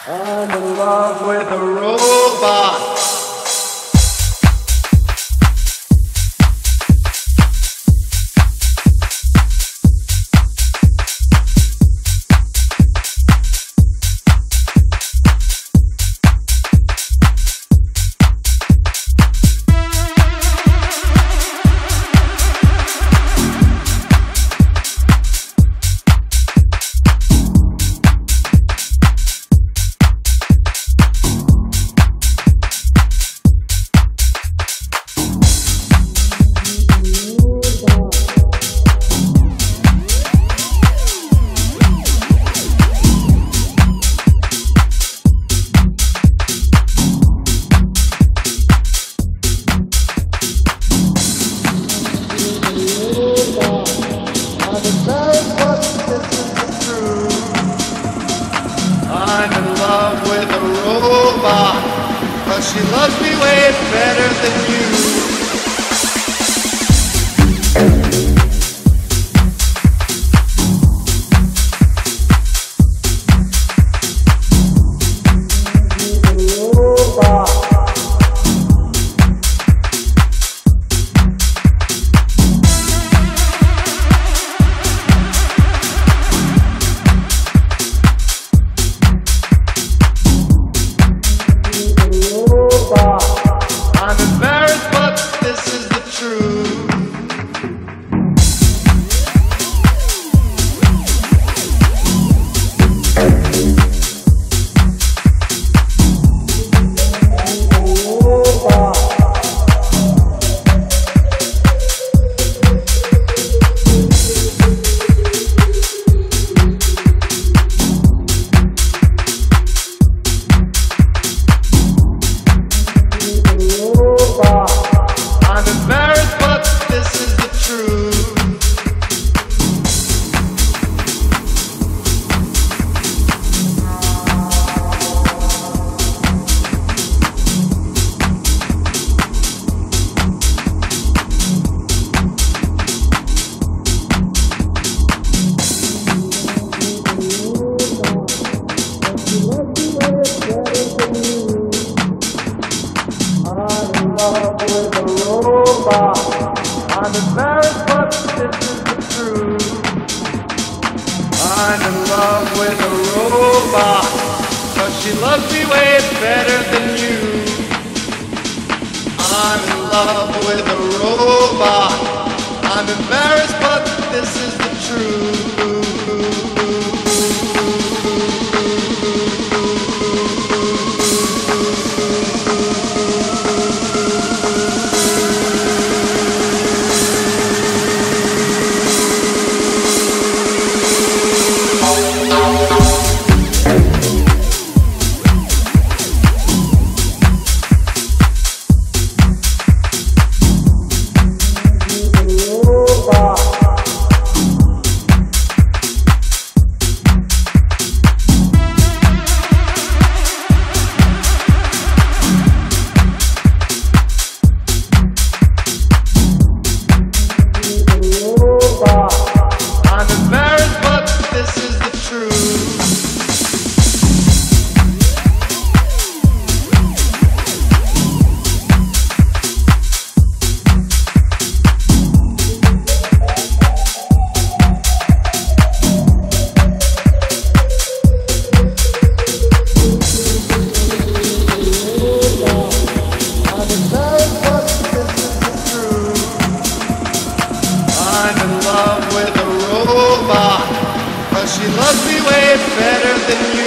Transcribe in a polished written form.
I'm in love with a robot. I'm in love with a robot, 'cause she loves me way better than you. I'm embarrassed, but this is the truth. I'm embarrassed, but this is the truth. With a robot. I'm embarrassed, but this is the truth. I'm in love with a robot, 'cause she loves me way better than you. I'm in love with a robot. I'm embarrassed, but this is the truth. I'm embarrassed, but this is the truth. I'm in love with a robot, 'cause she loves me way better than you.